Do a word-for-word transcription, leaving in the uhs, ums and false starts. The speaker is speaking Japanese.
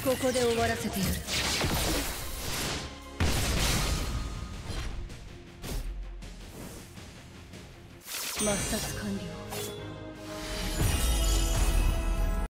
ここで終わらせてやる。抹殺完了。